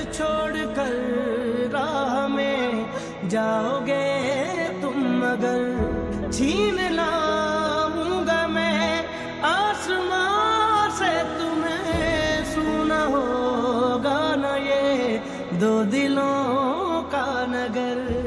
छोड़ कर राह में जाओगे तुम मगर, छीन लाऊंगा मैं आसमां से तुम्हें, सुना होगा न ये दो दिलों का नगर।